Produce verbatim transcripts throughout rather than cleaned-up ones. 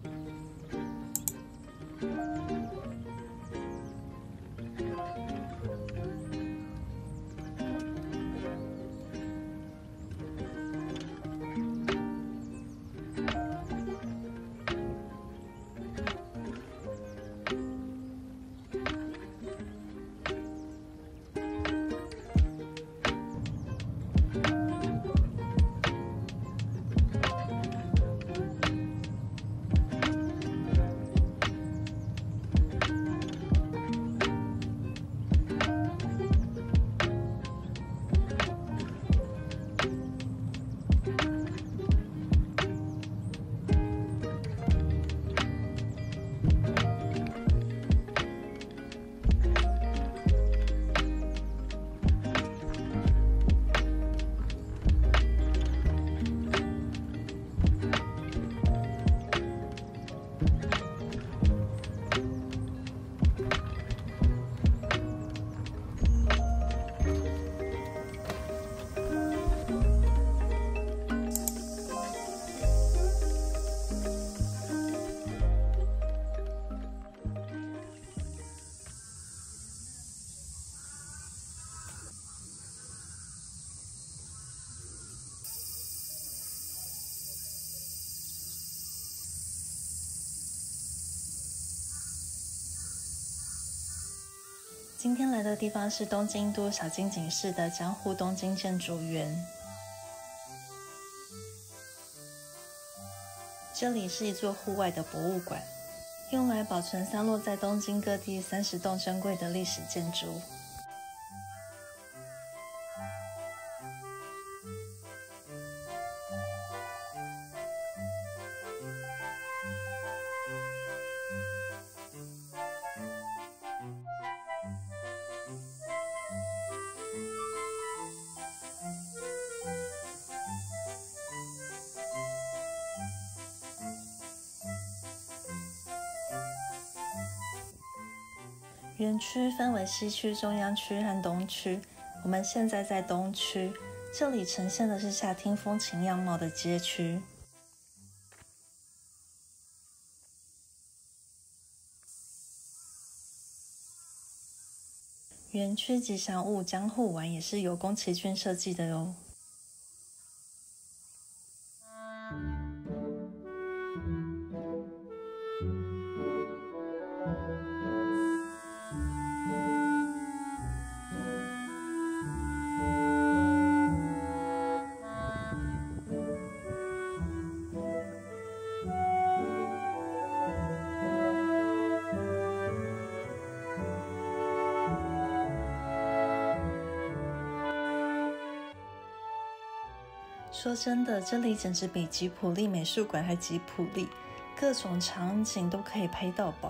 今天来的地方是东京都小金井市的江户东京建筑园。这里是一座户外的博物馆，用来保存散落在东京各地三十栋珍贵的历史建筑。园区分为西区、中央区和东区。我们现在在东区，这里呈现的是夏町风情样貌的街区。园区吉祥物江户丸也是由宫崎骏设计的哦。说真的，这里简直比吉普力美术馆还吉普力，各种场景都可以拍到饱。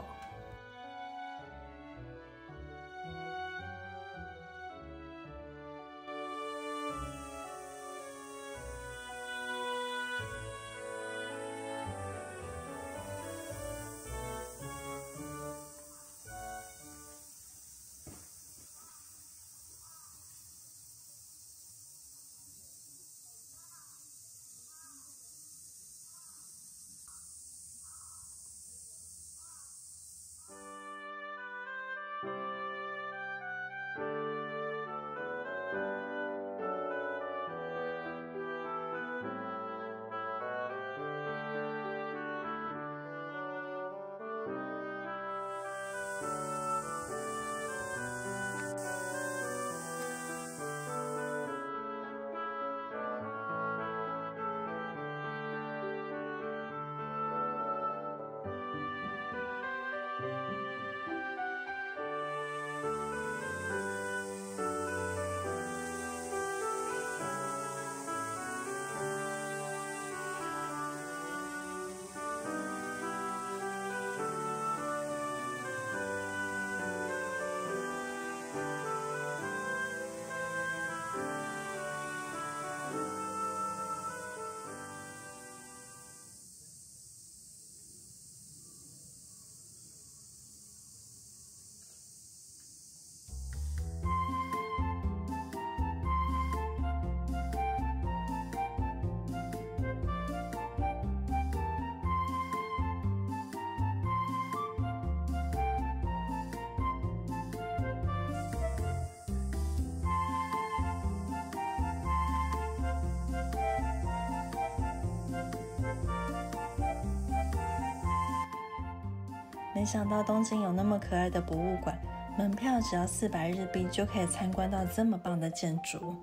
没想到东京有那么可爱的博物馆，门票只要四百日币就可以参观到这么棒的建筑。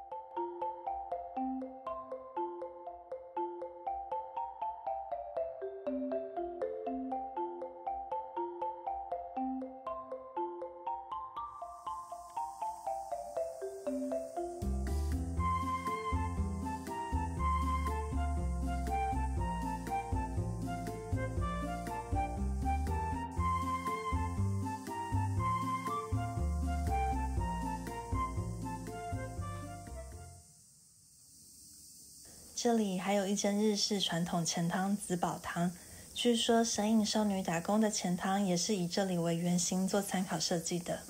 这里还有一间日式传统钱汤紫宝汤，据说《神隐少女打工》的钱汤也是以这里为原型做参考设计的。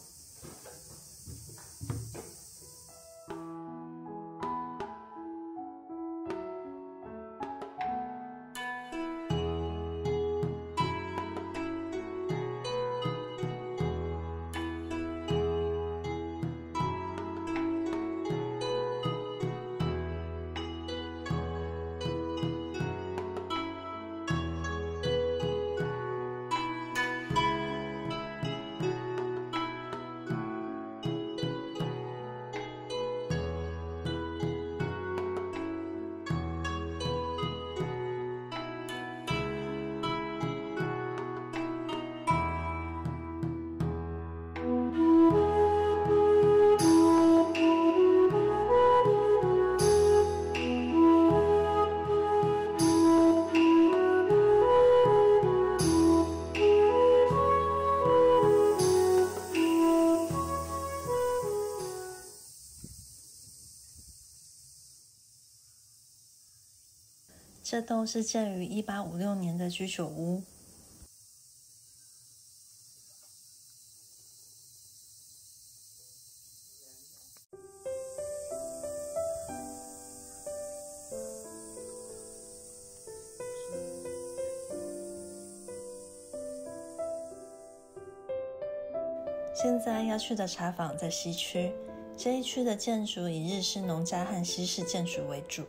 这栋是建于一八五六年的居酒屋。现在要去的茶坊在西区，这一区的建筑以日式农家和西式建筑为主。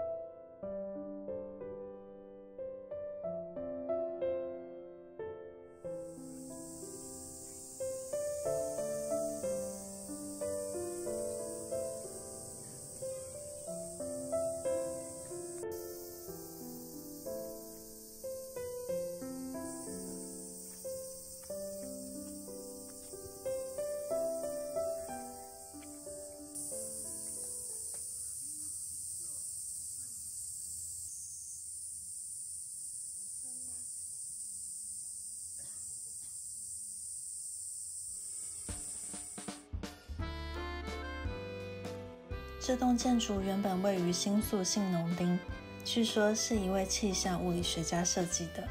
这栋建筑原本位于新宿信浓町，据说是一位气象物理学家设计的。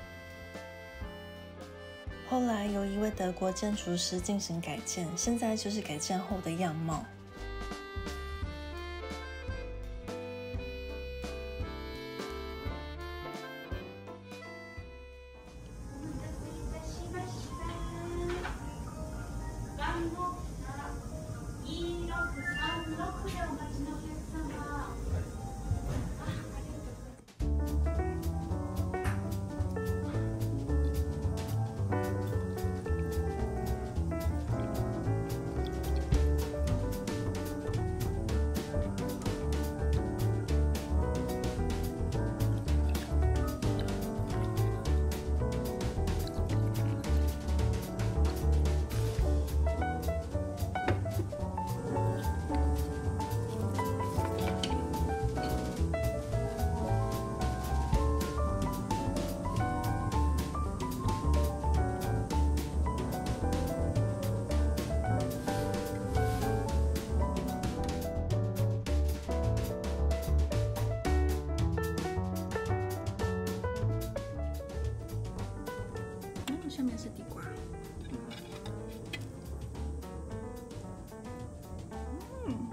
后来由一位德国建筑师进行改建，现在就是改建后的样貌。下面是地瓜。嗯。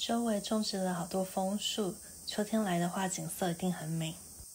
周围种植了好多枫树，秋天来的话，景色一定很美。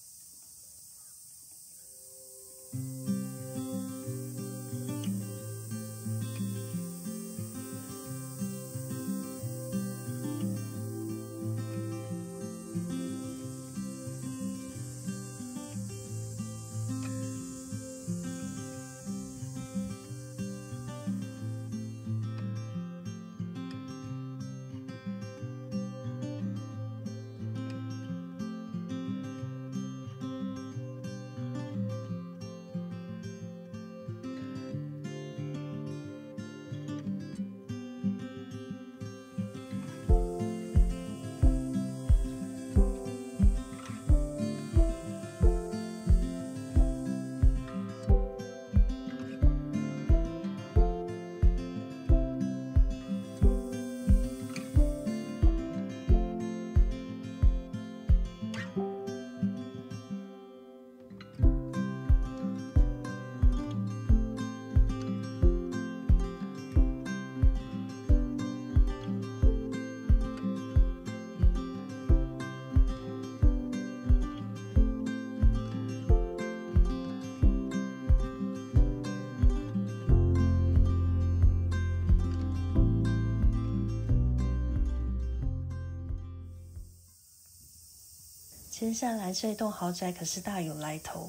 接下来这栋豪宅可是大有来头，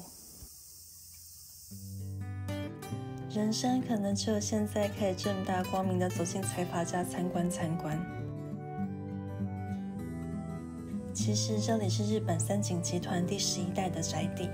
人生可能只有现在可以正大光明的走进财阀家参观参观。其实这里是日本三井集团第十一代的宅邸。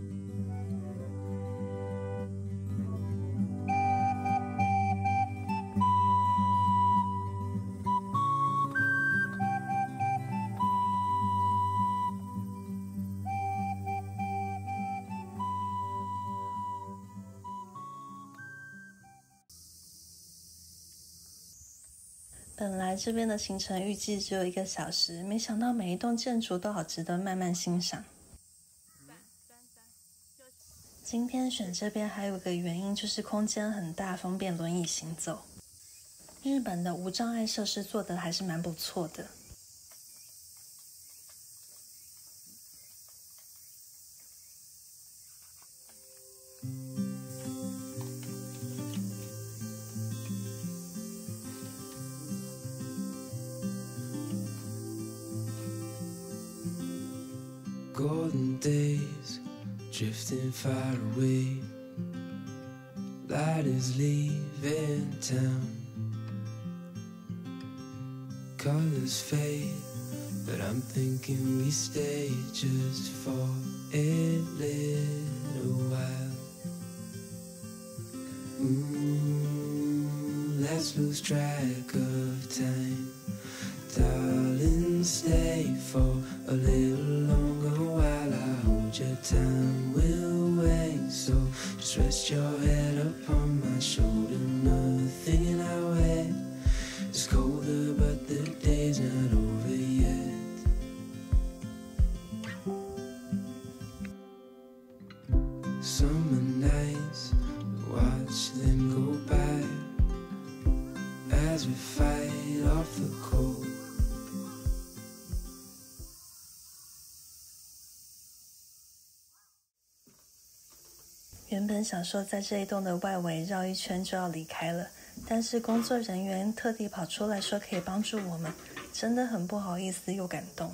本来这边的行程预计只有一个小时，没想到每一栋建筑都好值得慢慢欣赏。今天选这边还有个原因，就是空间很大，方便轮椅行走。日本的无障碍设施做得还是蛮不错的。 Golden days drifting far away, light is leaving town, colors fade, but I'm thinking we stay just for a little while. Mm, let's lose track of time, darling, stay for a little longer while I hold your time will wait. So just rest your head upon my shoulder, nothing in our way is colder, but the day's not over yet. Summer nights, watch them go by as we fight off the cold. 原本想说在这一栋的外围绕一圈就要离开了，但是工作人员特地跑出来说可以帮助我们，真的很不好意思又感动。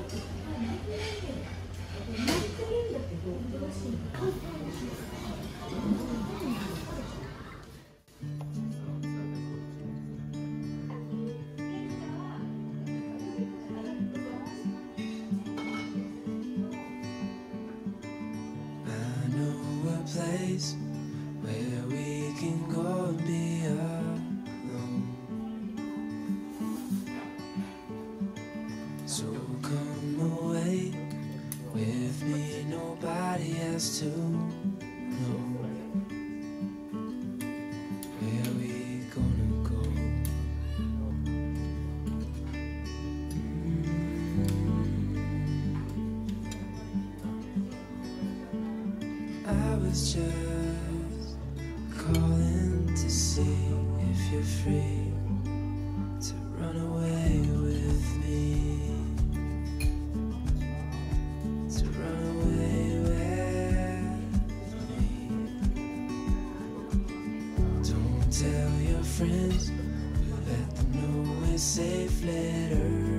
Place where we can go and be alone. So come away with me, nobody has to know where we gonna go. I was just calling to see if you're free to run away with me, to run away with me. Don't tell your friends, we'll let them know we're safe later.